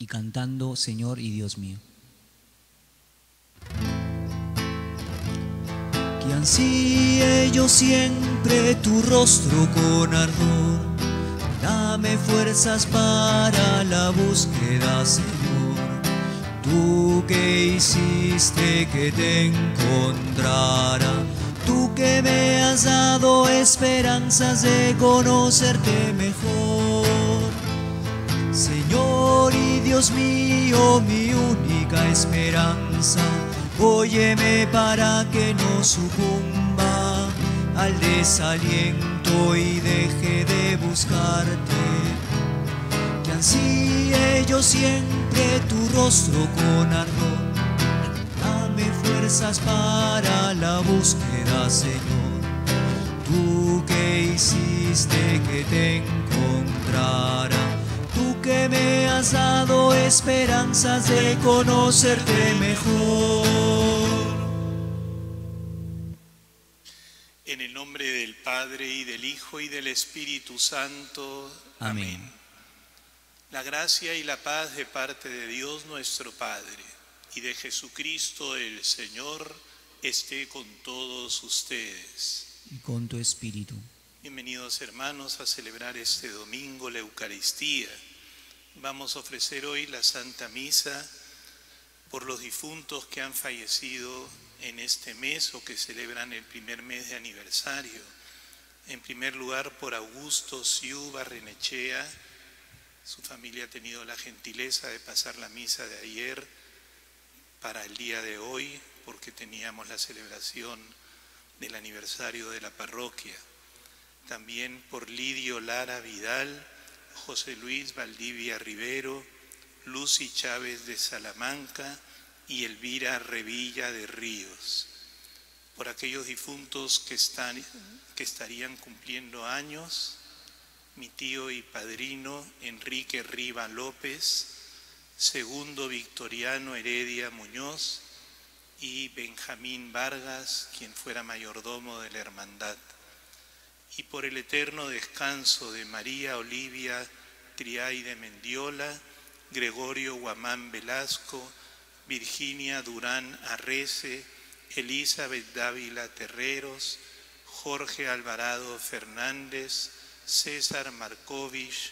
y cantando Señor y Dios mío. Que ansíe yo siempre tu rostro con ardor, dame fuerzas para la búsqueda, Señor. Tú que hiciste que te encontrara, tú que me has dado esperanzas de conocerte mejor. Señor y Dios mío, mi única esperanza, óyeme para que no sucumba al desaliento y deje de buscarte. Que ansíe yo siempre tu rostro con ardor, dame fuerzas para la búsqueda, Señor. Tú que hiciste que te encontrara, tú que me has dado esperanzas de conocerte mejor. En el nombre del Padre, y del Hijo, y del Espíritu Santo. Amén. La gracia y la paz de parte de Dios nuestro Padre y de Jesucristo el Señor esté con todos ustedes. Y con tu espíritu. Bienvenidos, hermanos, a celebrar este domingo la Eucaristía. Vamos a ofrecer hoy la Santa Misa por los difuntos que han fallecido en este mes o que celebran el primer mes de aniversario. En primer lugar, por Augusto Siu Barrenechea. Su familia ha tenido la gentileza de pasar la misa de ayer para el día de hoy, porque teníamos la celebración del aniversario de la parroquia. También por Lidio Lara Vidal, José Luis Valdivia Rivero, Lucy Chávez de Salamanca y Elvira Revilla de Ríos. Por aquellos difuntos que estarían cumpliendo años, mi tío y padrino Enrique Riva López, segundo Victoriano Heredia Muñoz y Benjamín Vargas, quien fuera mayordomo de la hermandad. Y por el eterno descanso de María Olivia Triay de Mendiola, Gregorio Guamán Velasco, Virginia Durán Arrece, Elizabeth Dávila Terreros, Jorge Alvarado Fernández, César Markovich,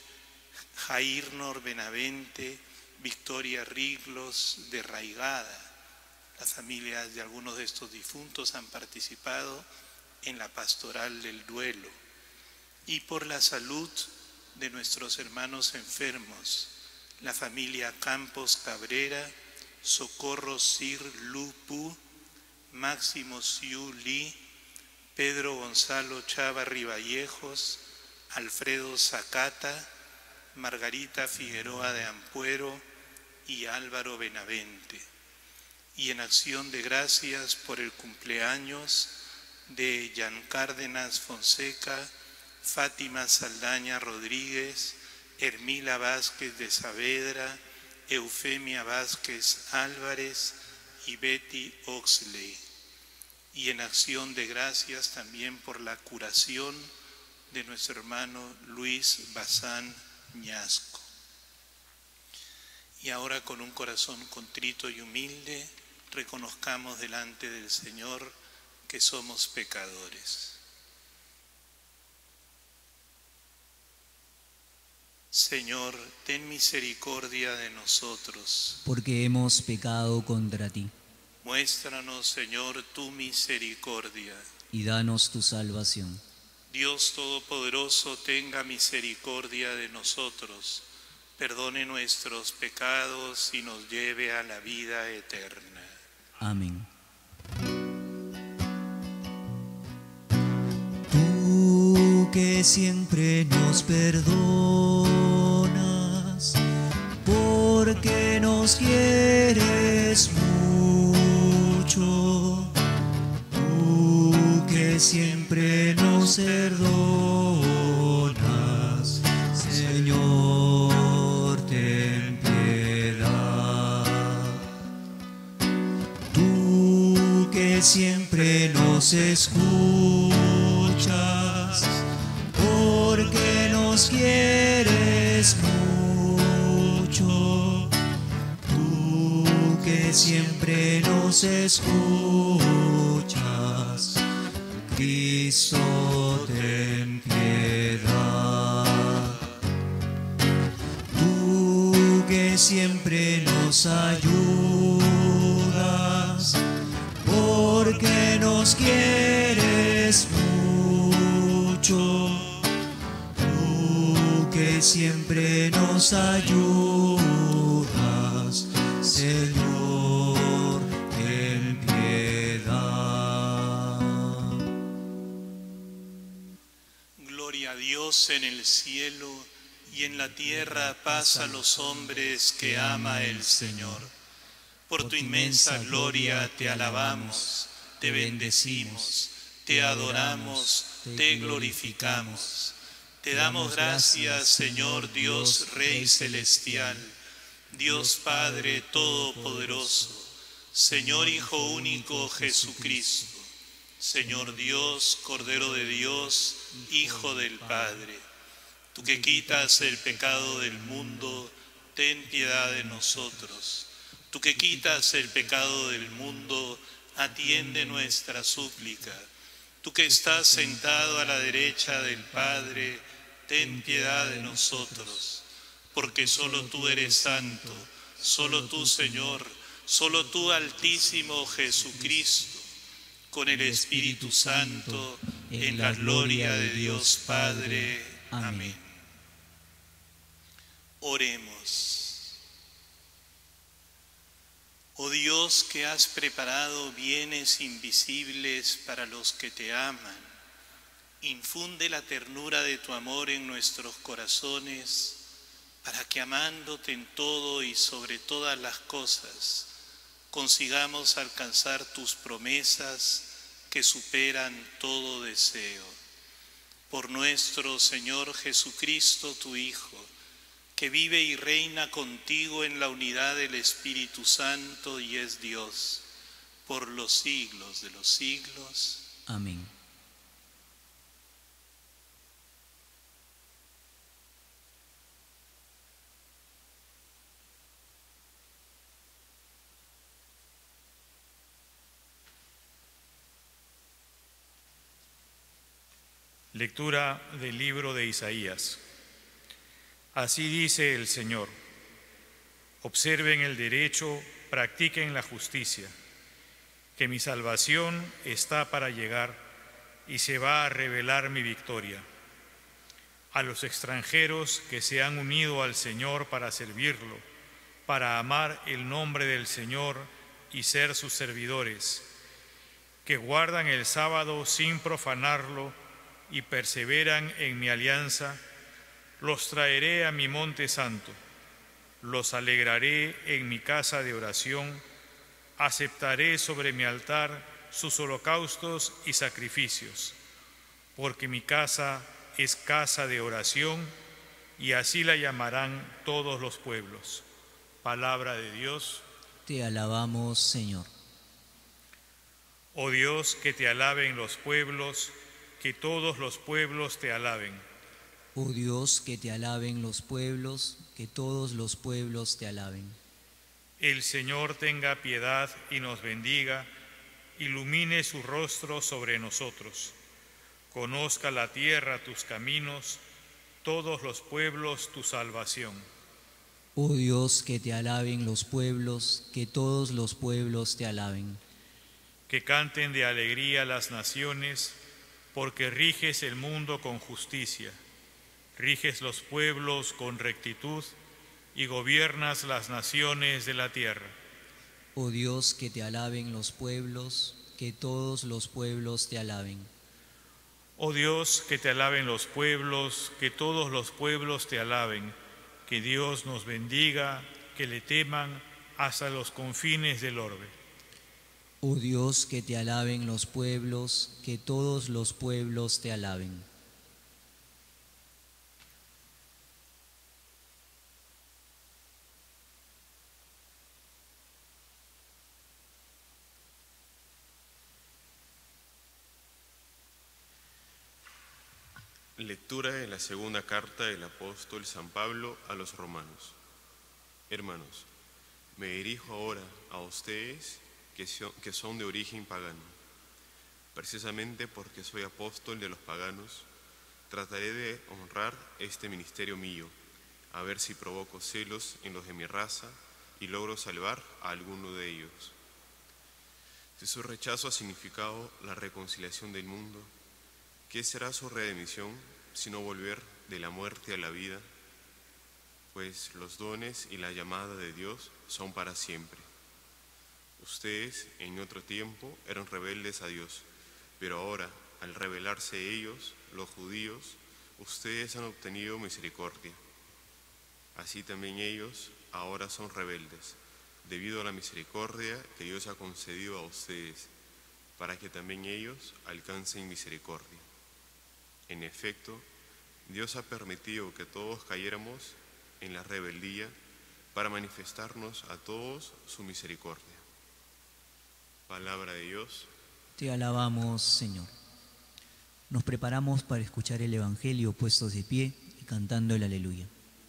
Jairnor Benavente, Victoria Riglos de Raigada. Las familias de algunos de estos difuntos han participado en la pastoral del duelo. Y por la salud de nuestros hermanos enfermos, la familia Campos Cabrera, Socorro Sir Lupu, Máximo Siu Li, Pedro Gonzalo Chava Riballejos, Alfredo Zacata, Margarita Figueroa de Ampuero y Álvaro Benavente. Y en acción de gracias por el cumpleaños de Jan Cárdenas Fonseca, Fátima Saldaña Rodríguez, Hermila Vázquez de Saavedra, Eufemia Vázquez Álvarez y Betty Oxley. Y en acción de gracias también por la curación de nuestro hermano Luis Bazán Ñasco. Y ahora, con un corazón contrito y humilde, reconozcamos delante del Señor que somos pecadores. Señor, ten misericordia de nosotros, porque hemos pecado contra ti. Muéstranos, Señor, tu misericordia. Y danos tu salvación. Dios Todopoderoso, tenga misericordia de nosotros, perdone nuestros pecados y nos lleve a la vida eterna. Amén. Tú que siempre nos perdonas, porque nos quieres mucho. Tú que siempre nos perdonas, Señor, ten piedad. Tú que siempre nos escuchas, porque nos quieres mucho. que siempre nos escuchas, Cristo, ten piedad. Tú que siempre nos ayudas, porque nos quieres mucho. Tú que siempre nos ayudas, Señor, ten piedad. Gloria a Dios en el cielo y en la tierra paz a los hombres que ama el Señor. Por tu inmensa gloria te alabamos, te bendecimos, te adoramos, te glorificamos. Te damos gracias, Señor Dios Rey Celestial, Dios Padre Todopoderoso, Señor Hijo Único Jesucristo, Señor Dios, Cordero de Dios, Hijo del Padre. Tú que quitas el pecado del mundo, ten piedad de nosotros. Tú que quitas el pecado del mundo, atiende nuestra súplica. Tú que estás sentado a la derecha del Padre, ten piedad de nosotros. Porque solo tú eres santo, solo tú, Señor, solo tú, Altísimo Jesucristo, con el Espíritu Santo, en la gloria de Dios Padre. Amén. Oremos. Oh Dios, que has preparado bienes invisibles para los que te aman, infunde la ternura de tu amor en nuestros corazones, para que amándote en todo y sobre todas las cosas, consigamos alcanzar tus promesas que superan todo deseo. Por nuestro Señor Jesucristo, tu Hijo, que vive y reina contigo en la unidad del Espíritu Santo y es Dios, por los siglos de los siglos. Amén. Lectura del libro de Isaías. Así dice el Señor: observen el derecho, practiquen la justicia, que mi salvación está para llegar y se va a revelar mi victoria. A los extranjeros que se han unido al Señor para servirlo, para amar el nombre del Señor y ser sus servidores, que guardan el sábado sin profanarlo y perseveran en mi alianza, los traeré a mi monte santo, los alegraré en mi casa de oración, aceptaré sobre mi altar sus holocaustos y sacrificios, porque mi casa es casa de oración y así la llamarán todos los pueblos. Palabra de Dios. Te alabamos, Señor. Oh Dios, que te alaben los pueblos, que todos los pueblos te alaben. Oh Dios, que te alaben los pueblos, que todos los pueblos te alaben. El Señor tenga piedad y nos bendiga, ilumine su rostro sobre nosotros. Conozca la tierra tus caminos, todos los pueblos tu salvación. Oh Dios, que te alaben los pueblos, que todos los pueblos te alaben. Que canten de alegría las naciones, porque riges el mundo con justicia, riges los pueblos con rectitud y gobiernas las naciones de la tierra. Oh Dios, que te alaben los pueblos, que todos los pueblos te alaben. Oh Dios, que te alaben los pueblos, que todos los pueblos te alaben, que Dios nos bendiga, que le teman hasta los confines del orbe. Oh Dios, que te alaben los pueblos, que todos los pueblos te alaben. Lectura de la segunda carta del apóstol San Pablo a los romanos. Hermanos, Me dirijo ahora a ustedes que son de origen pagano. Precisamente porque soy apóstol de los paganos, trataré de honrar este ministerio mío, a ver si provoco celos en los de mi raza y logro salvar a alguno de ellos. Si su rechazo ha significado la reconciliación del mundo, ¿qué será su redención sino volver de la muerte a la vida? Pues los dones y la llamada de Dios son para siempre. Ustedes en otro tiempo eran rebeldes a Dios, pero ahora, al rebelarse ellos, los judíos, ustedes han obtenido misericordia. Así también ellos ahora son rebeldes, debido a la misericordia que Dios ha concedido a ustedes, para que también ellos alcancen misericordia. En efecto, Dios ha permitido que todos cayéramos en la rebeldía para manifestarnos a todos su misericordia. Palabra de Dios. Te alabamos, Señor. Nos preparamos para escuchar el Evangelio puestos de pie y cantando el Aleluya.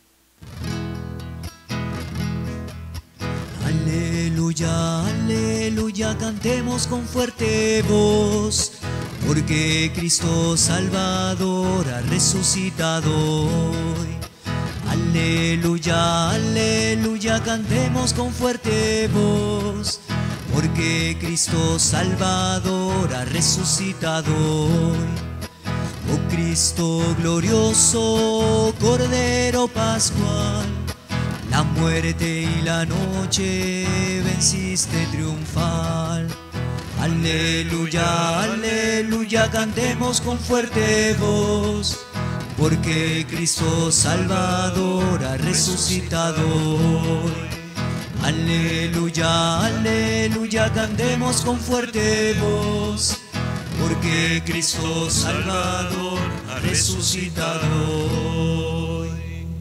Aleluya, aleluya, cantemos con fuerte voz, porque Cristo Salvador ha resucitado hoy. Aleluya, aleluya, cantemos con fuerte voz, porque Cristo Salvador ha resucitado hoy. Oh Cristo glorioso, Cordero Pascual, la muerte y la noche venciste triunfal. Aleluya, aleluya, cantemos con fuerte voz, porque Cristo Salvador ha resucitado hoy. Aleluya, aleluya, cantemos con fuerte voz, porque Cristo Salvador ha resucitado hoy.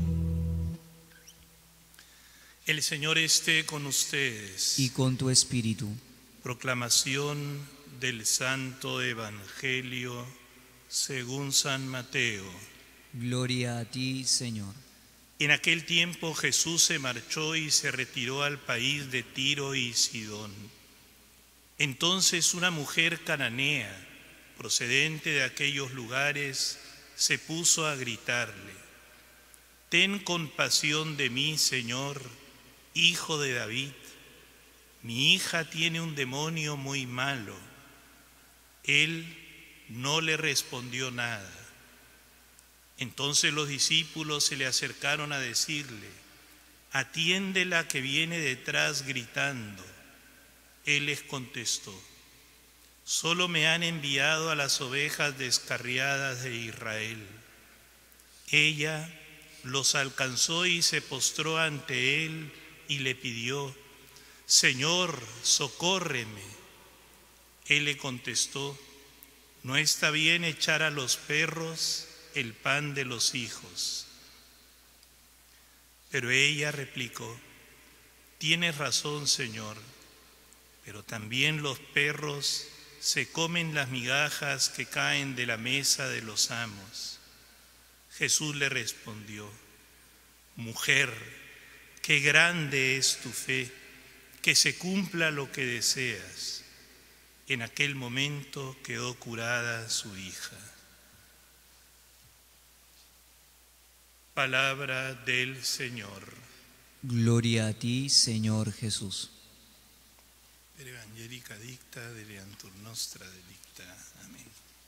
El Señor esté con ustedes. Y con tu espíritu. Proclamación del Santo Evangelio según San Mateo. Gloria a ti, Señor. En aquel tiempo Jesús se marchó y se retiró al país de Tiro y Sidón. Entonces una mujer cananea, procedente de aquellos lugares, se puso a gritarle: «Ten compasión de mí, Señor, Hijo de David. Mi hija tiene un demonio muy malo». Él no le respondió nada. Entonces los discípulos se le acercaron a decirle: «Atiéndela que viene detrás gritando». Él les contestó: «Solo me han enviado a las ovejas descarriadas de Israel». Ella los alcanzó y se postró ante él y le pidió: «Señor, socórreme». Él le contestó: «No está bien echar a los perros el pan de los hijos». Pero ella replicó: «Tienes razón, Señor, pero también los perros se comen las migajas que caen de la mesa de los amos». Jesús le respondió: «Mujer, qué grande es tu fe, que se cumpla lo que deseas». En aquel momento quedó curada su hija. Palabra del Señor. Gloria a ti, Señor Jesús. Per evangelica dicta, deleantur nostra delicta. Amén.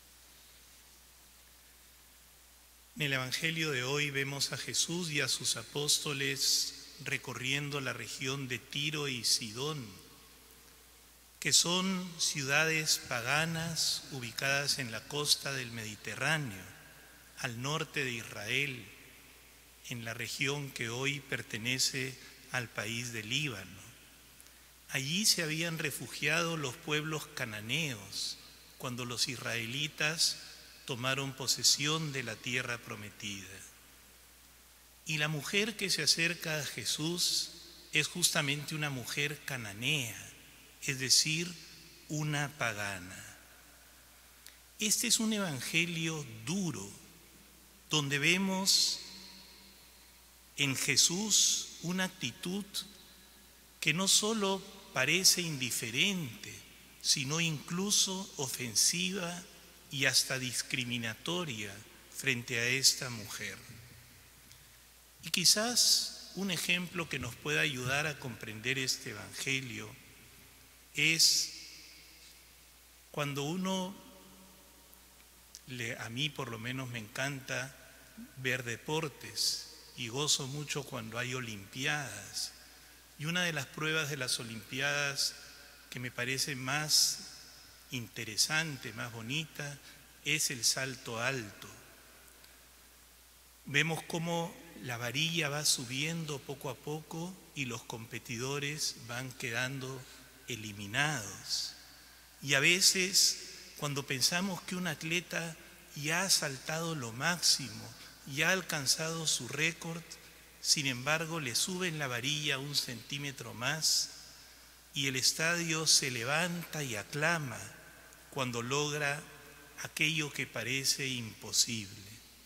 En el Evangelio de hoy vemos a Jesús y a sus apóstoles recorriendo la región de Tiro y Sidón, que son ciudades paganas ubicadas en la costa del Mediterráneo, al norte de Israel, en la región que hoy pertenece al país del Líbano. Allí se habían refugiado los pueblos cananeos cuando los israelitas tomaron posesión de la tierra prometida. Y la mujer que se acerca a Jesús es justamente una mujer cananea, es decir, una pagana. Este es un evangelio duro, donde vemos en Jesús una actitud que no solo parece indiferente, sino incluso ofensiva y hasta discriminatoria frente a esta mujer. Y quizás un ejemplo que nos pueda ayudar a comprender este Evangelio es cuando a mí por lo menos me encanta ver deportes y gozo mucho cuando hay olimpiadas. Y una de las pruebas de las olimpiadas que me parece más interesante, más bonita, es el salto alto. Vemos cómo la varilla va subiendo poco a poco y los competidores van quedando eliminados. Y a veces, cuando pensamos que un atleta ya ha saltado lo máximo, ya ha alcanzado su récord, sin embargo le suben la varilla 1 centímetro más y el estadio se levanta y aclama cuando logra aquello que parece imposible: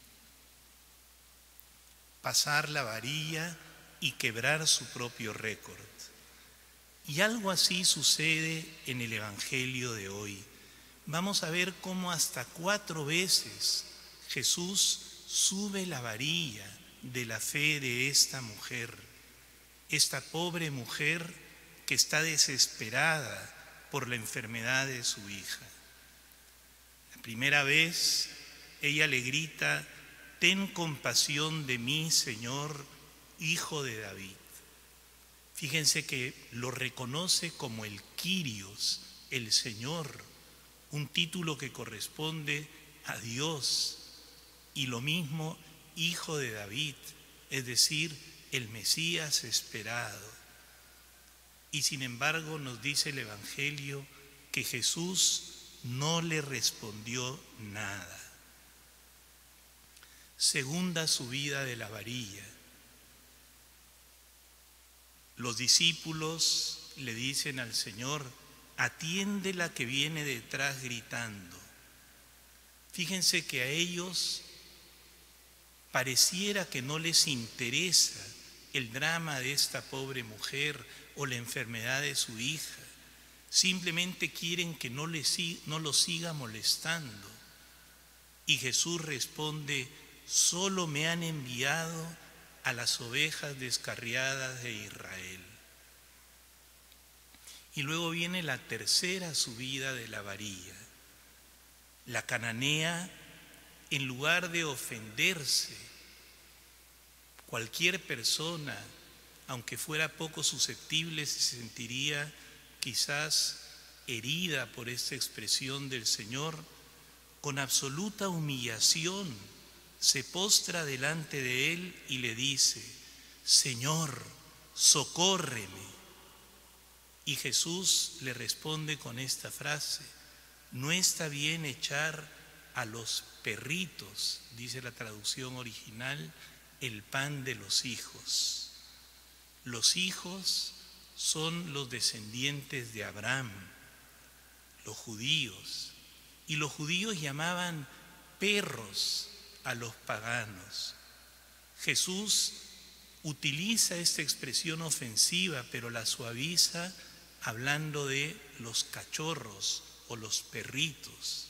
pasar la varilla y quebrar su propio récord. Y algo así sucede en el Evangelio de hoy. Vamos a ver cómo hasta 4 veces Jesús sube la varilla de la fe de esta mujer, esta pobre mujer que está desesperada por la enfermedad de su hija. La primera vez ella le grita: ten compasión de mí, Señor, Hijo de David. Fíjense que lo reconoce como el Kyrios, el Señor, un título que corresponde a Dios, y lo mismo Hijo de David, es decir, el Mesías esperado. Y sin embargo nos dice el Evangelio que Jesús no le respondió nada. Segunda subida de la varilla. Los discípulos le dicen al Señor: atiende la que viene detrás gritando. Fíjense que a ellos pareciera que no les interesa el drama de esta pobre mujer o la enfermedad de su hija. Simplemente quieren que no lo siga molestando. Y Jesús responde: solo me han enviado a las ovejas descarriadas de Israel. Y luego viene la tercera subida de la varilla. La cananea, en lugar de ofenderse, cualquier persona, aunque fuera poco susceptible, se sentiría quizás herida por esta expresión del Señor. Con absoluta humillación se postra delante de él y le dice: Señor, socórreme. Y Jesús le responde con esta frase: no está bien echar a los perritos, dice la traducción original, el pan de los hijos. Los hijos son los descendientes de Abraham, los judíos, y los judíos llamaban perros a los paganos. Jesús utiliza esta expresión ofensiva, pero la suaviza hablando de los cachorros o los perritos.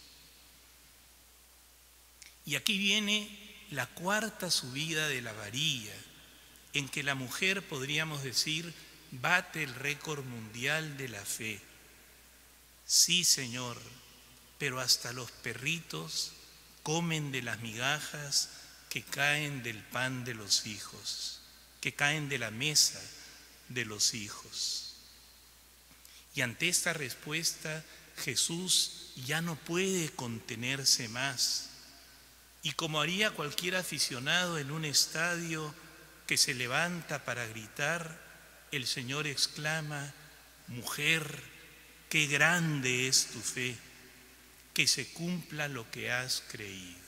Y aquí viene la cuarta subida de la varilla, en que la mujer, podríamos decir, bate el récord mundial de la fe. Sí, Señor, pero hasta los perritos comen de las migajas que caen del pan de los hijos, que caen de la mesa de los hijos. Y ante esta respuesta, Jesús ya no puede contenerse más. Y como haría cualquier aficionado en un estadio que se levanta para gritar, el Señor exclama: mujer, qué grande es tu fe, que se cumpla lo que has creído.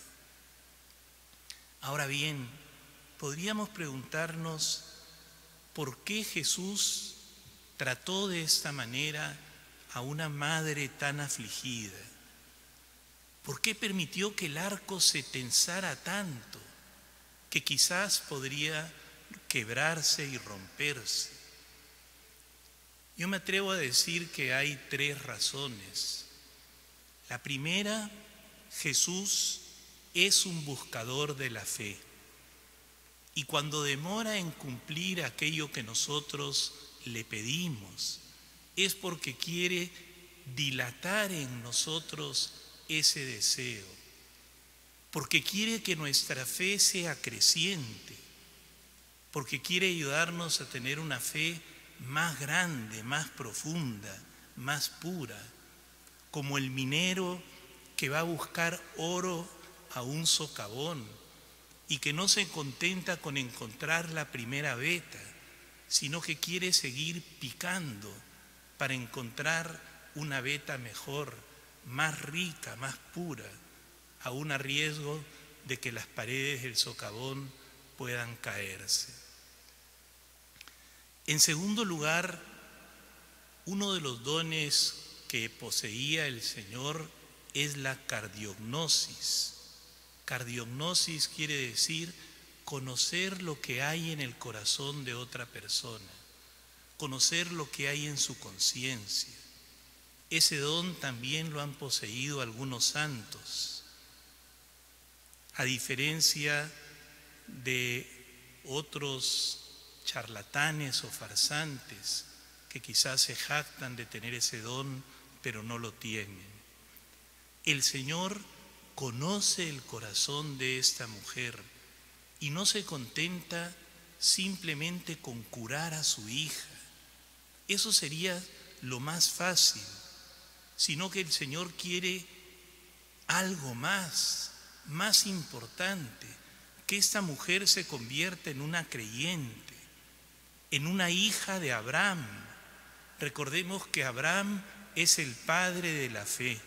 Ahora bien, podríamos preguntarnos por qué Jesús trató de esta manera a una madre tan afligida. ¿Por qué permitió que el arco se tensara tanto que quizás podría quebrarse y romperse? Yo me atrevo a decir que hay 3 razones. La primera, Jesús es un buscador de la fe. Y cuando demora en cumplir aquello que nosotros le pedimos, es porque quiere dilatar en nosotros ese deseo, porque quiere que nuestra fe sea creciente, porque quiere ayudarnos a tener una fe más grande, más profunda, más pura, como el minero que va a buscar oro a un socavón y que no se contenta con encontrar la primera veta, sino que quiere seguir picando para encontrar una veta mejor, más rica, más pura, aún a riesgo de que las paredes del socavón puedan caerse. En segundo lugar, uno de los dones que poseía el Señor es la cardiognosis. Cardiognosis quiere decir conocer lo que hay en el corazón de otra persona, conocer lo que hay en su conciencia. Ese don también lo han poseído algunos santos. A diferencia de otros charlatanes o farsantes que quizás se jactan de tener ese don, pero no lo tienen. El Señor conoce el corazón de esta mujer y no se contenta simplemente con curar a su hija. Eso sería lo más fácil, sino que el Señor quiere algo más importante, que esta mujer se convierta en una creyente, en una hija de Abraham. Recordemos que Abraham es el padre de la fe.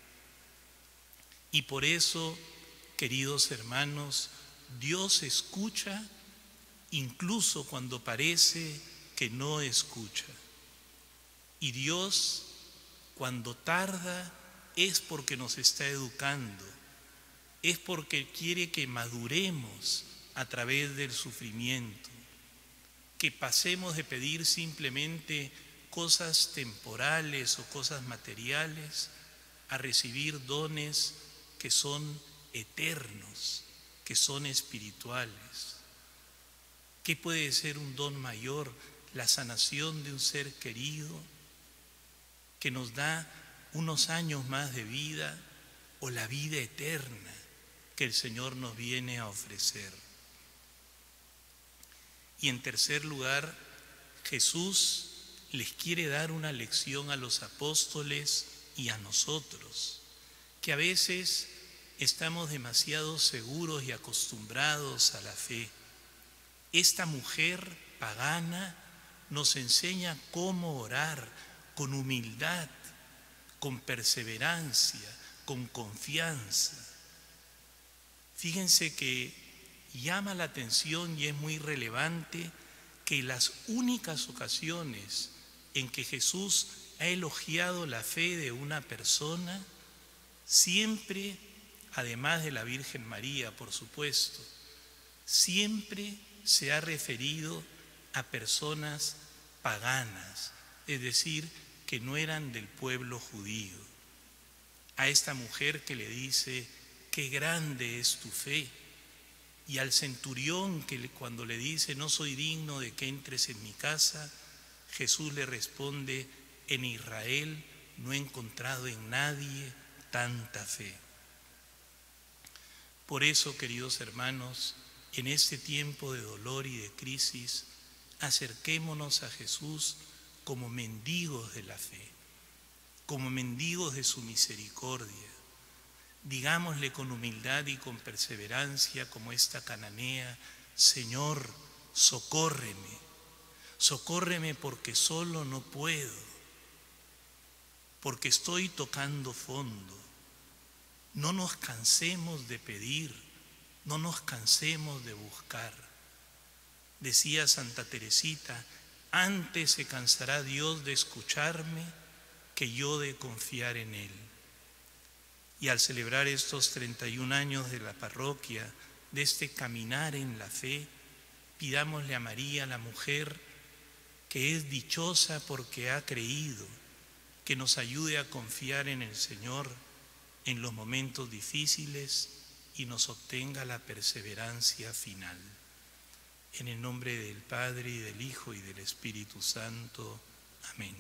Y por eso, queridos hermanos, Dios escucha incluso cuando parece que no escucha. Y Dios, cuando tarda, es porque nos está educando, es porque quiere que maduremos a través del sufrimiento, que pasemos de pedir simplemente cosas temporales o cosas materiales a recibir dones que son eternos, que son espirituales. ¿Qué puede ser un don mayor? La sanación de un ser querido que nos da unos años más de vida, o la vida eterna que el Señor nos viene a ofrecer. Y en tercer lugar, Jesús les quiere dar una lección a los apóstoles y a nosotros, que a veces estamos demasiado seguros y acostumbrados a la fe. Esta mujer pagana nos enseña cómo orar con humildad, con perseverancia, con confianza. Fíjense que llama la atención y es muy relevante que las únicas ocasiones en que Jesús ha elogiado la fe de una persona, siempre, además de la Virgen María, por supuesto, siempre se ha referido a personas paganas, es decir, que no eran del pueblo judío. A esta mujer que le dice, qué grande es tu fe, y al centurión que cuando le dice, no soy digno de que entres en mi casa, Jesús le responde, en Israel no he encontrado en nadie tanta fe. Por eso, queridos hermanos, en este tiempo de dolor y de crisis, acerquémonos a Jesús como mendigos de la fe, como mendigos de su misericordia. Digámosle con humildad y con perseverancia, como esta cananea, Señor, socórreme, socórreme porque solo no puedo, porque estoy tocando fondo. No nos cansemos de pedir, no nos cansemos de buscar. Decía Santa Teresita, antes se cansará Dios de escucharme que yo de confiar en Él. Y al celebrar estos 31 años de la parroquia, de este caminar en la fe, pidámosle a María, la mujer que es dichosa porque ha creído, que nos ayude a confiar en el Señor en los momentos difíciles y nos obtenga la perseverancia final. En el nombre del Padre, y del Hijo, y del Espíritu Santo. Amén.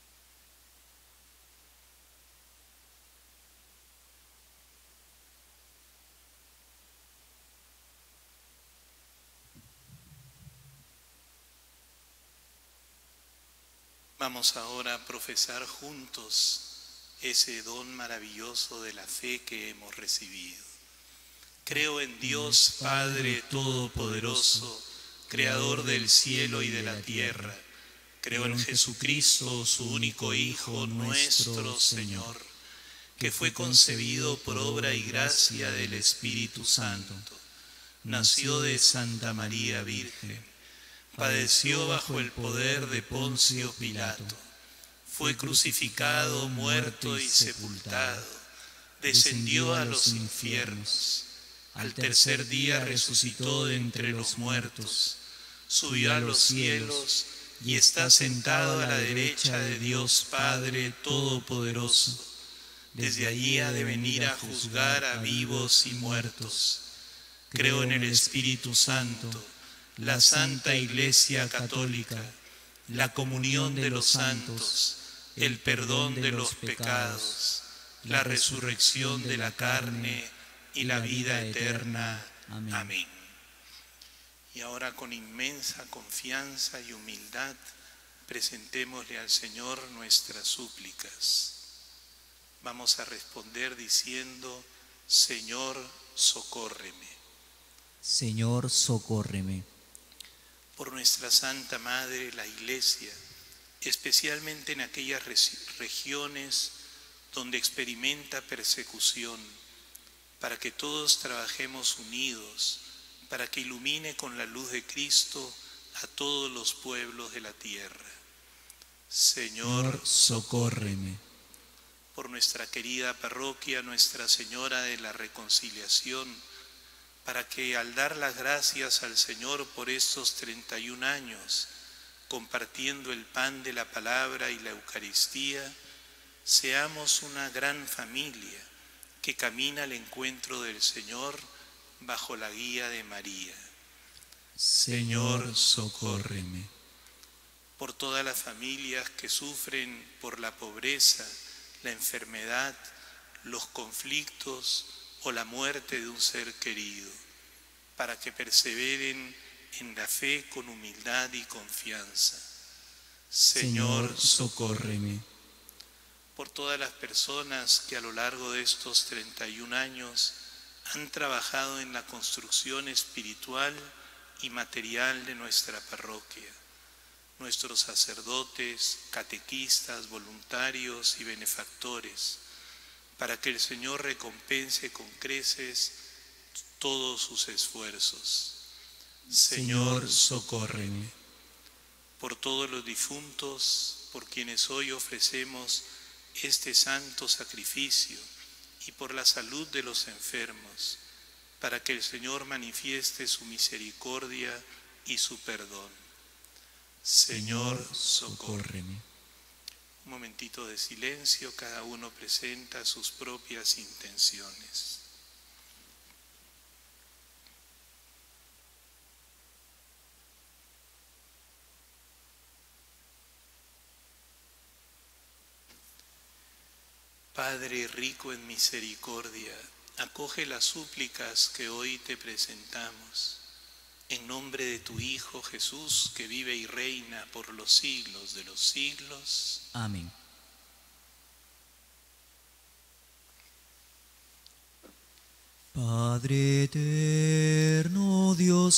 Vamos ahora a profesar juntos ese don maravilloso de la fe que hemos recibido. Creo en Dios Padre Todopoderoso, Creador del cielo y de la tierra. Creo en Jesucristo, su único Hijo, nuestro Señor, que fue concebido por obra y gracia del Espíritu Santo. Nació de Santa María Virgen. Padeció bajo el poder de Poncio Pilato. Fue crucificado, muerto y sepultado. Descendió a los infiernos. Al tercer día resucitó de entre los muertos, subió a los cielos y está sentado a la derecha de Dios Padre Todopoderoso. Desde allí ha de venir a juzgar a vivos y muertos. Creo en el Espíritu Santo, la Santa Iglesia Católica, la comunión de los santos, el perdón de los pecados, la resurrección de la carne y la vida eterna. Amén. Y ahora, con inmensa confianza y humildad, presentémosle al Señor nuestras súplicas. Vamos a responder diciendo: Señor, socórreme. Señor, socórreme. Por nuestra Santa Madre, la Iglesia, especialmente en aquellas regiones donde experimenta persecución, para que todos trabajemos unidos, para que ilumine con la luz de Cristo a todos los pueblos de la tierra. Señor, socórreme. Por nuestra querida parroquia Nuestra Señora de la Reconciliación, para que al dar las gracias al Señor por estos 31 años, compartiendo el pan de la palabra y la Eucaristía, seamos una gran familia que camina al encuentro del Señor bajo la guía de María. Señor, socórreme. Por todas las familias que sufren por la pobreza, la enfermedad, los conflictos o la muerte de un ser querido, para que perseveren en la fe con humildad y confianza. Señor, socórreme. Por todas las personas que a lo largo de estos 31 años han trabajado en la construcción espiritual y material de nuestra parroquia, nuestros sacerdotes, catequistas, voluntarios y benefactores, para que el Señor recompense con creces todos sus esfuerzos. Señor, socórreme. Por todos los difuntos, por quienes hoy ofrecemos este santo sacrificio, y por la salud de los enfermos, para que el Señor manifieste su misericordia y su perdón. Señor, socórreme. Un momentito de silencio, cada uno presenta sus propias intenciones. Padre rico en misericordia, acoge las súplicas que hoy te presentamos. En nombre de tu Hijo Jesús, que vive y reina por los siglos de los siglos. Amén. Padre eterno, Dios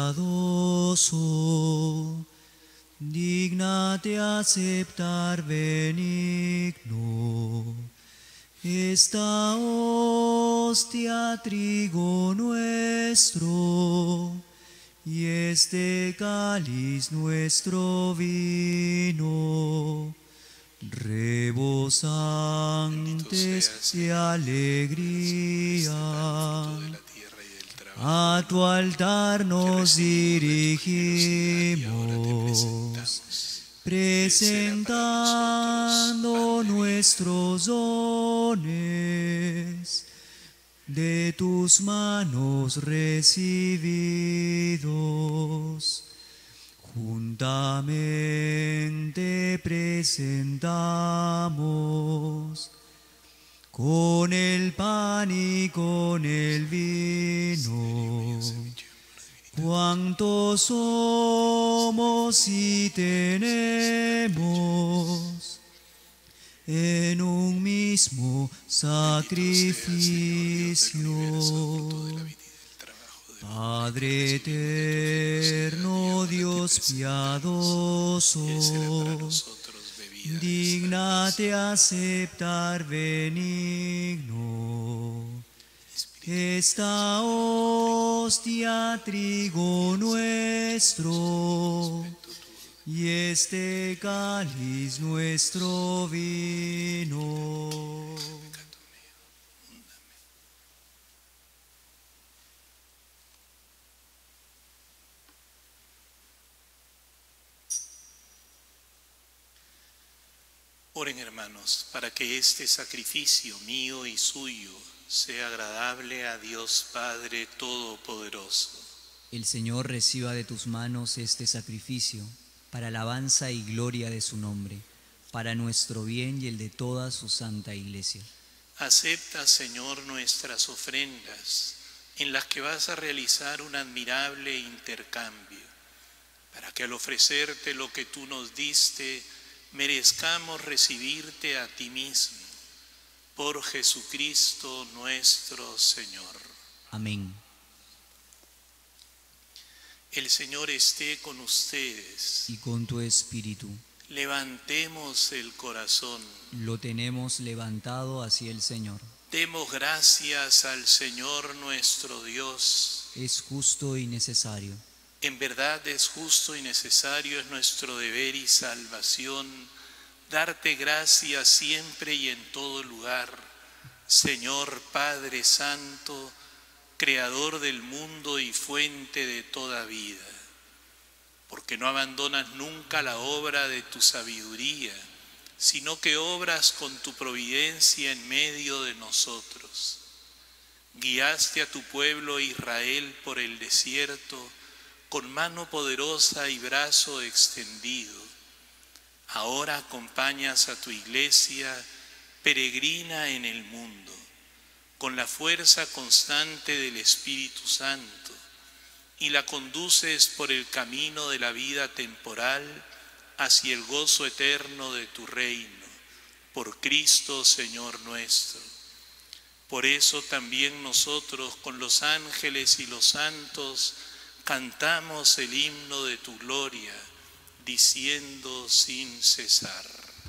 piadoso, dígnate aceptar benigno esta hostia, trigo nuestro, y este cáliz nuestro vino, rebosantes de alegría. A tu altar nos dirigimos presentando nuestros dones, de tus manos recibidos. Juntamente presentamos con el pan y con el vino cuanto somos y tenemos en un mismo sacrificio. Padre eterno, Dios piadoso, dígnate aceptar benigno esta hostia, trigo nuestro, y este cáliz nuestro vino. Oren, hermanos, para que este sacrificio mío y suyo sea agradable a Dios Padre Todopoderoso. El Señor reciba de tus manos este sacrificio, para alabanza y gloria de su nombre, para nuestro bien y el de toda su santa Iglesia. Acepta, Señor, nuestras ofrendas, en las que vas a realizar un admirable intercambio, para que al ofrecerte lo que tú nos diste, merezcamos recibirte a ti mismo, por Jesucristo nuestro Señor. Amén. El Señor esté con ustedes. Y con tu espíritu. Levantemos el corazón. Lo tenemos levantado hacia el Señor. Demos gracias al Señor nuestro Dios. Es justo y necesario. En verdad es justo y necesario, es nuestro deber y salvación, darte gracias siempre y en todo lugar, Señor Padre Santo, Creador del mundo y fuente de toda vida, porque no abandonas nunca la obra de tu sabiduría, sino que obras con tu providencia en medio de nosotros. Guiaste a tu pueblo Israel por el desierto, con mano poderosa y brazo extendido. Ahora acompañas a tu iglesia peregrina en el mundo, con la fuerza constante del Espíritu Santo, y la conduces por el camino de la vida temporal hacia el gozo eterno de tu reino, por Cristo Señor nuestro. Por eso también nosotros, con los ángeles y los santos, cantamos el himno de tu gloria, diciendo sin cesar: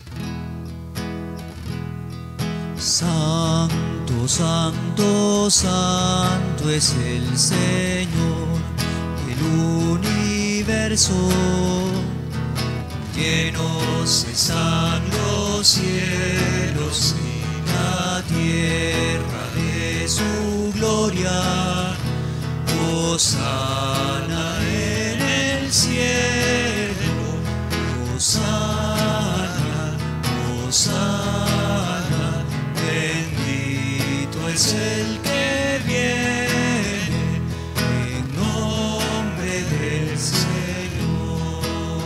Santo, santo, santo es el Señor del universo. Llenos están los cielos y la tierra de su gloria. Hosana en el cielo, Hosana, Hosana, bendito es el que viene en nombre del Señor.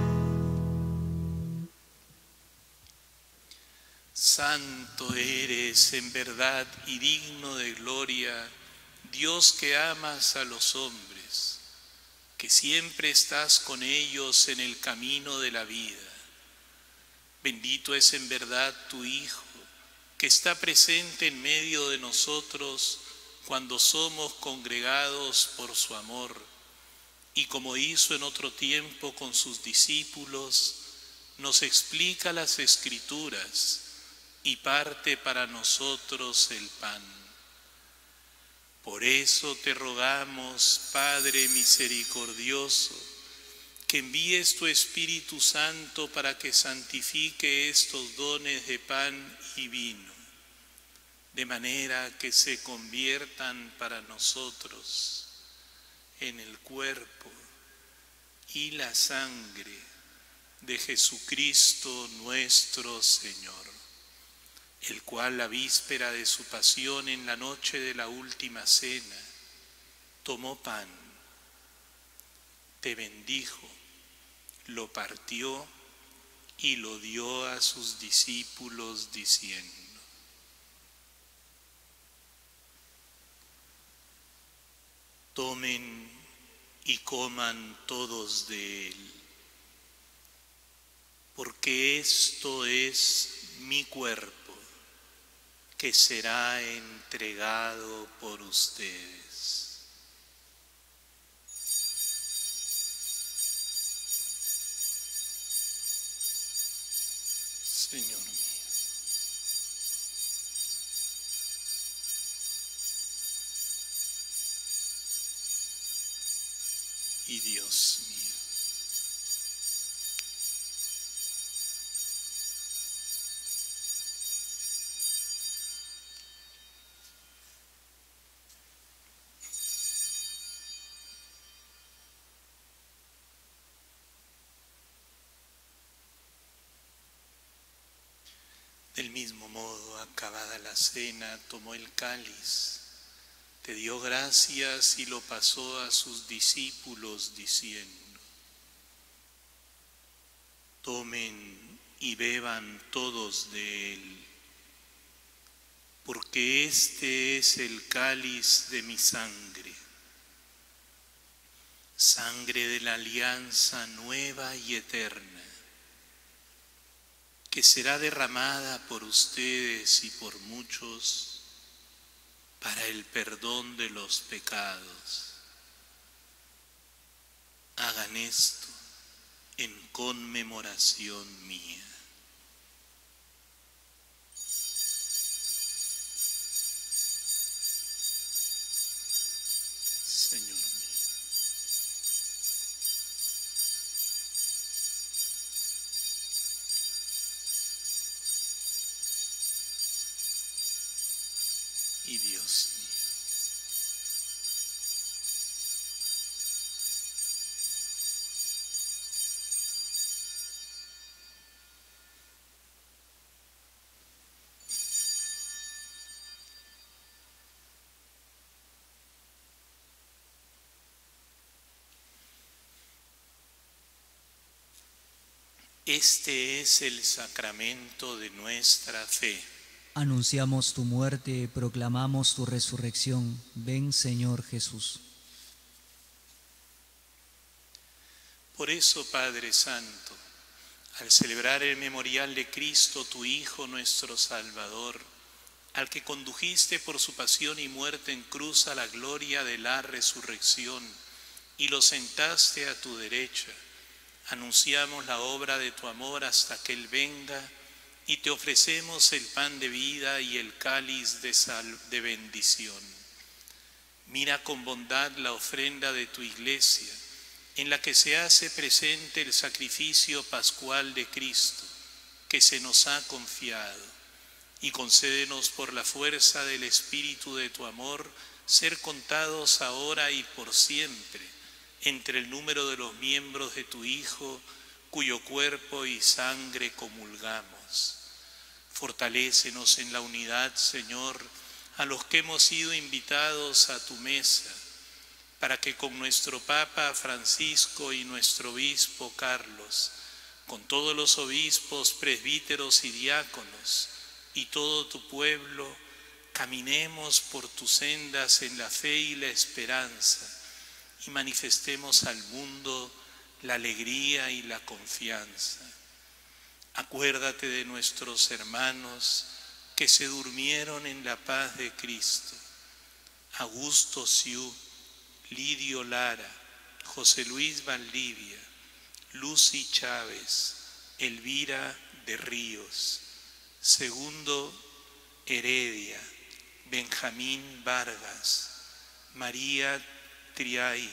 Santo eres en verdad y digno de gloria, Dios que amas a los hombres, que siempre estás con ellos en el camino de la vida. Bendito es en verdad tu Hijo, que está presente en medio de nosotros cuando somos congregados por su amor, y como hizo en otro tiempo con sus discípulos, nos explica las Escrituras y parte para nosotros el pan. Por eso te rogamos, Padre misericordioso, que envíes tu Espíritu Santo para que santifique estos dones de pan y vino, de manera que se conviertan para nosotros en el cuerpo y la sangre de Jesucristo nuestro Señor, el cual la víspera de su pasión en la noche de la última cena, tomó pan, te bendijo, lo partió y lo dio a sus discípulos diciendo: tomen y coman todos de él, porque esto es mi cuerpo, que será entregado por ustedes. Señor mío. Y Dios mío. Del mismo modo, acabada la cena, tomó el cáliz, te dio gracias y lo pasó a sus discípulos diciendo: tomen y beban todos de él, porque este es el cáliz de mi sangre, sangre de la alianza nueva y eterna, que será derramada por ustedes y por muchos para el perdón de los pecados. Hagan esto en conmemoración mía. Señor mío. Y Dios mío. Este es el sacramento de nuestra fe. Anunciamos tu muerte, proclamamos tu resurrección. Ven, Señor Jesús. Por eso, Padre Santo, al celebrar el memorial de Cristo, tu Hijo, nuestro Salvador, al que condujiste por su pasión y muerte en cruz a la gloria de la resurrección y lo sentaste a tu derecha, anunciamos la obra de tu amor hasta que Él venga y te ofrecemos el pan de vida y el cáliz de bendición. Mira con bondad la ofrenda de tu iglesia, en la que se hace presente el sacrificio pascual de Cristo, que se nos ha confiado, y concédenos por la fuerza del Espíritu de tu amor, ser contados ahora y por siempre entre el número de los miembros de tu Hijo, cuyo cuerpo y sangre comulgamos. Fortalécenos en la unidad, Señor, a los que hemos sido invitados a tu mesa, para que con nuestro Papa Francisco y nuestro Obispo Carlos, con todos los obispos, presbíteros y diáconos, y todo tu pueblo, caminemos por tus sendas en la fe y la esperanza, y manifestemos al mundo la alegría y la confianza. Acuérdate de nuestros hermanos que se durmieron en la paz de Cristo: Augusto Siú, Lidio Lara, José Luis Valdivia, Lucy Chávez, Elvira de Ríos, Segundo Heredia, Benjamín Vargas, María Triay,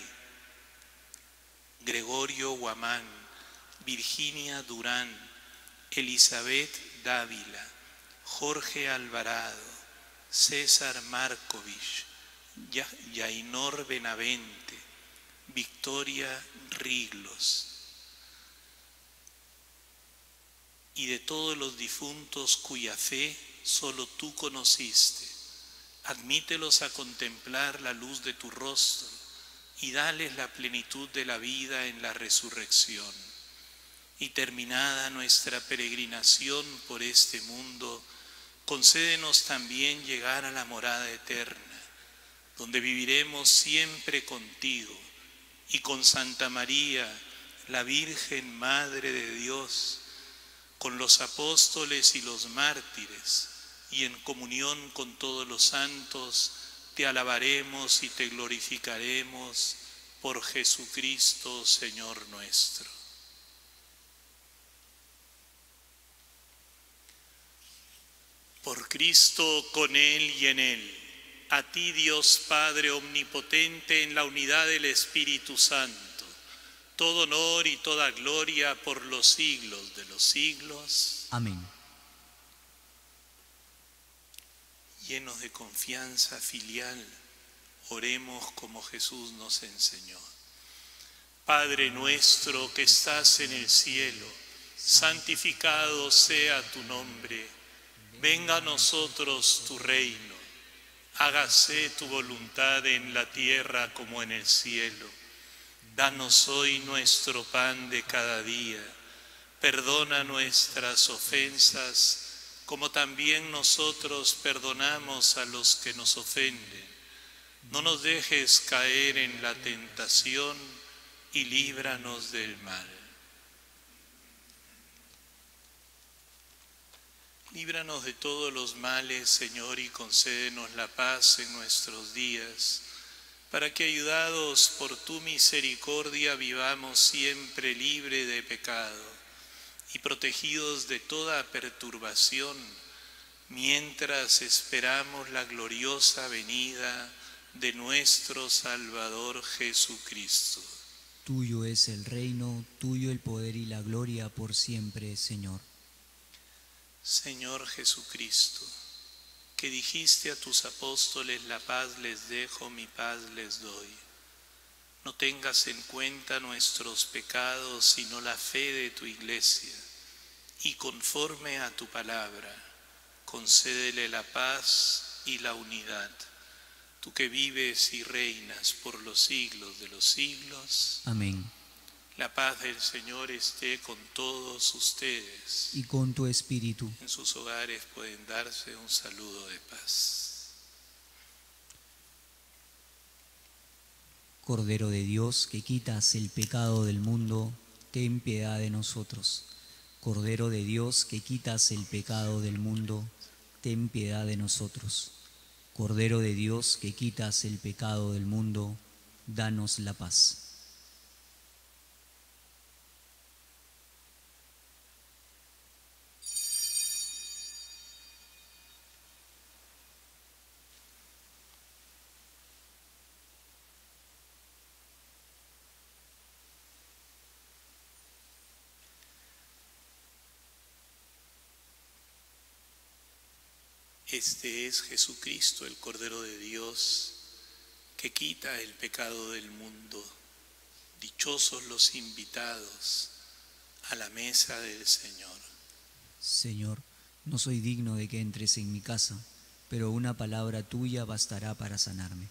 Gregorio Guamán, Virginia Durán, Elizabeth Dávila, Jorge Alvarado, César Markovich, Yainor Benavente, Victoria Riglos. y de todos los difuntos cuya fe solo tú conociste. Admítelos a contemplar la luz de tu rostro y dales la plenitud de la vida en la resurrección. Y terminada nuestra peregrinación por este mundo, concédenos también llegar a la morada eterna, donde viviremos siempre contigo y con Santa María, la Virgen Madre de Dios, con los apóstoles y los mártires, y en comunión con todos los santos, te alabaremos y te glorificaremos por Jesucristo, Señor nuestro. Por Cristo, con Él y en Él, a ti Dios Padre omnipotente en la unidad del Espíritu Santo, todo honor y toda gloria por los siglos de los siglos. Amén. Llenos de confianza filial, oremos como Jesús nos enseñó. Padre nuestro que estás en el cielo, santificado sea tu nombre. Venga a nosotros tu reino. Hágase tu voluntad en la tierra como en el cielo. Danos hoy nuestro pan de cada día. Perdona nuestras ofensas, como también nosotros perdonamos a los que nos ofenden. No nos dejes caer en la tentación y líbranos del mal. Líbranos de todos los males, Señor, y concédenos la paz en nuestros días, para que, ayudados por tu misericordia, vivamos siempre libre de pecado y protegidos de toda perturbación, mientras esperamos la gloriosa venida de nuestro Salvador Jesucristo. Tuyo es el reino, tuyo el poder y la gloria por siempre, Señor. Señor Jesucristo, que dijiste a tus apóstoles, la paz les dejo, mi paz les doy. No tengas en cuenta nuestros pecados, sino la fe de tu Iglesia, y conforme a tu palabra, concédele la paz y la unidad. Tú que vives y reinas por los siglos de los siglos. Amén. La paz del Señor esté con todos ustedes. Y con tu espíritu. En sus hogares pueden darse un saludo de paz. Cordero de Dios, que quitas el pecado del mundo, ten piedad de nosotros. Cordero de Dios, que quitas el pecado del mundo, ten piedad de nosotros. Cordero de Dios, que quitas el pecado del mundo, danos la paz. Este es Jesucristo, el Cordero de Dios, que quita el pecado del mundo. Dichosos los invitados a la mesa del Señor. Señor, no soy digno de que entres en mi casa, pero una palabra tuya bastará para sanarme.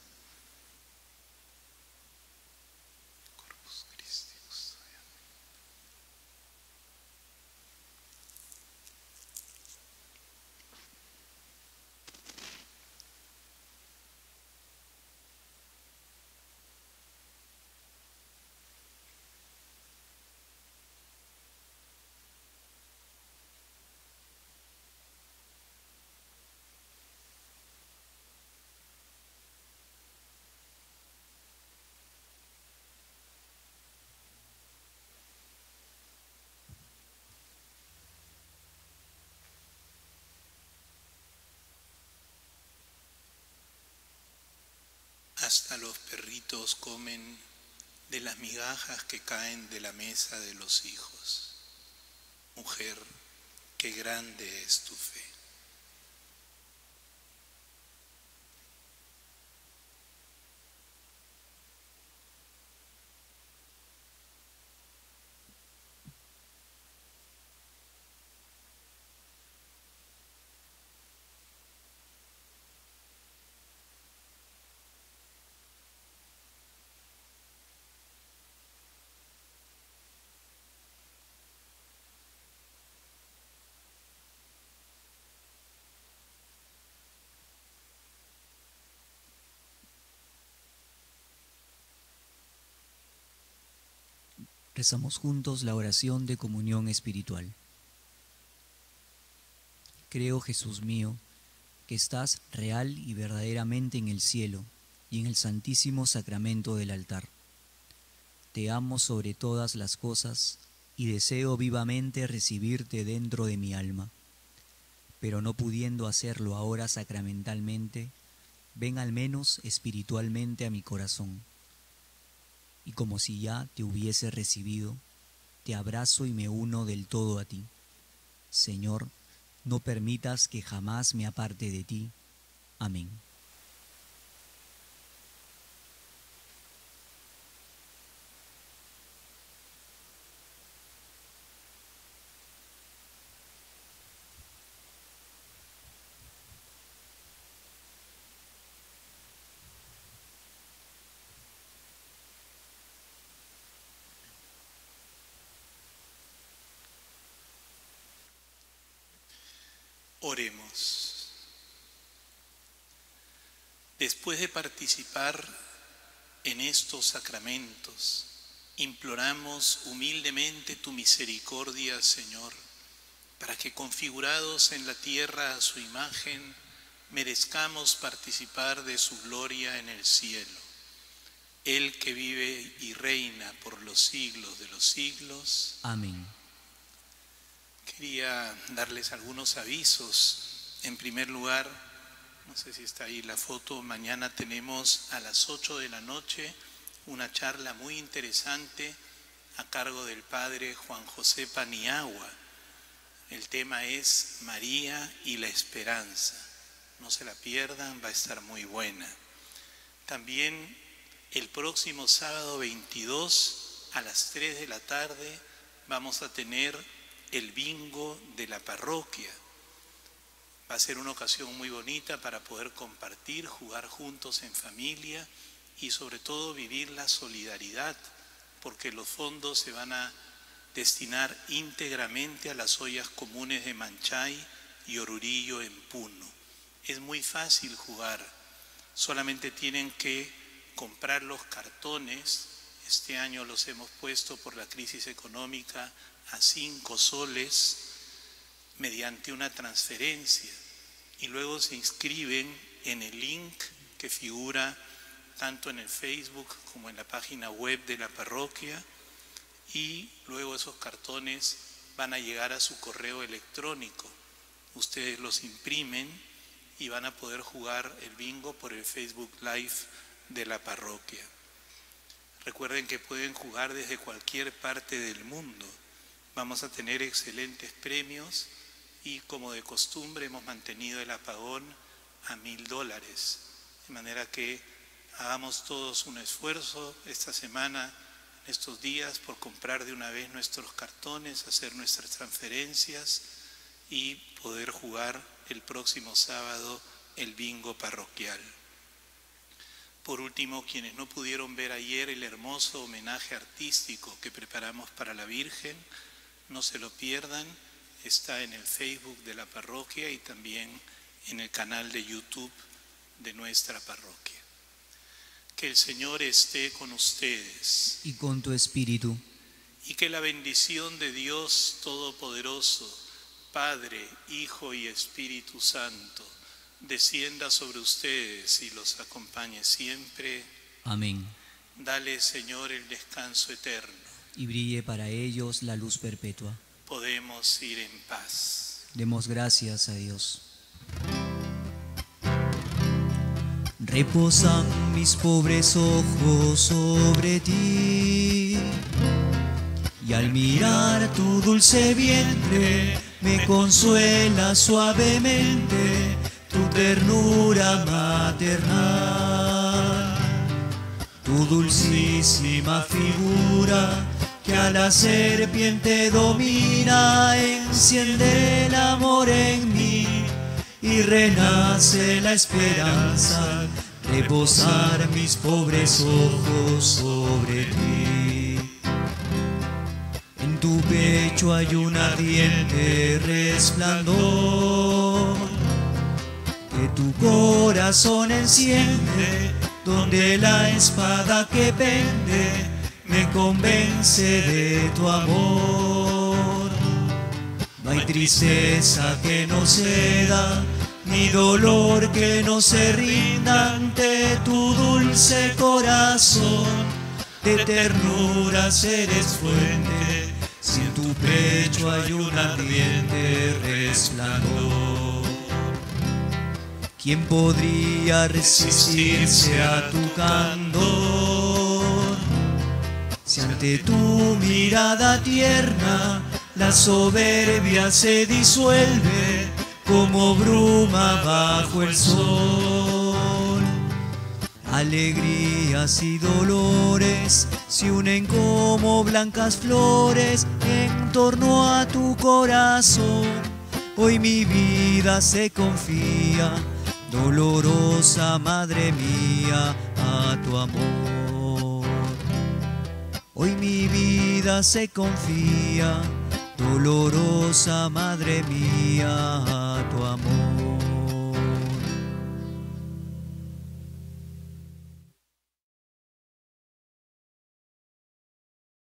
Hasta los perritos comen de las migajas que caen de la mesa de los hijos. Mujer, qué grande es tu fe. Rezamos juntos la oración de comunión espiritual. Creo, Jesús mío, que estás real y verdaderamente en el cielo y en el santísimo sacramento del altar. Te amo sobre todas las cosas y deseo vivamente recibirte dentro de mi alma. Pero no pudiendo hacerlo ahora sacramentalmente, ven al menos espiritualmente a mi corazón. Y como si ya te hubiese recibido, te abrazo y me uno del todo a ti. Señor, no permitas que jamás me aparte de ti. Amén. Oremos. Después de participar en estos sacramentos, imploramos humildemente tu misericordia, Señor, para que configurados en la tierra a su imagen, merezcamos participar de su gloria en el cielo. Él que vive y reina por los siglos de los siglos. Amén. Quería darles algunos avisos. En primer lugar, no sé si está ahí la foto, mañana tenemos a las 8 de la noche una charla muy interesante a cargo del padre Juan José Paniagua. El tema es María y la esperanza. No se la pierdan, va a estar muy buena. También el próximo sábado 22 a las 3 de la tarde vamos a tener el bingo de la parroquia. Va a ser una ocasión muy bonita para poder compartir, jugar juntos en familia y sobre todo vivir la solidaridad, porque los fondos se van a destinar íntegramente a las ollas comunes de Manchay y Orurillo en Puno. Es muy fácil jugar, solamente tienen que comprar los cartones. Este año los hemos puesto por la crisis económica a 5 soles mediante una transferencia y luego se inscriben en el link que figura tanto en el Facebook como en la página web de la parroquia, y luego esos cartones van a llegar a su correo electrónico. Ustedes los imprimen y van a poder jugar el bingo por el Facebook Live de la parroquia. Recuerden que pueden jugar desde cualquier parte del mundo. Vamos a tener excelentes premios y, como de costumbre, hemos mantenido el apagón a $1000. De manera que hagamos todos un esfuerzo esta semana, estos días, por comprar de una vez nuestros cartones, hacer nuestras transferencias y poder jugar el próximo sábado el bingo parroquial. Por último, quienes no pudieron ver ayer el hermoso homenaje artístico que preparamos para la Virgen, no se lo pierdan, está en el Facebook de la parroquia y también en el canal de YouTube de nuestra parroquia. Que el Señor esté con ustedes. Y con tu espíritu. Y que la bendición de Dios Todopoderoso, Padre, Hijo y Espíritu Santo, descienda sobre ustedes y los acompañe siempre. Amén. Dale, Señor, el descanso eterno. Y brille para ellos la luz perpetua. Podemos ir en paz. Demos gracias a Dios. Reposan mis pobres ojos sobre ti, y al mirar tu dulce vientre me consuela suavemente tu ternura maternal. Tu dulcísima figura que a la serpiente domina, enciende el amor en mí y renace la esperanza, reposar mis pobres ojos sobre ti. En tu pecho hay un ardiente resplandor que tu corazón enciende, donde la espada que pende me convence de tu amor. No hay tristeza que no ceda, ni dolor que no se rinda ante tu dulce corazón. De ternuras eres fuente, si en tu pecho hay un ardiente resplandor. ¿Quién podría resistirse a tu candor? Si ante tu mirada tierna la soberbia se disuelve como bruma bajo el sol. Alegrías y dolores se unen como blancas flores en torno a tu corazón. Hoy mi vida se confía, dolorosa Madre mía, a tu amor. Hoy mi vida se confía, dolorosa Madre mía, a tu amor.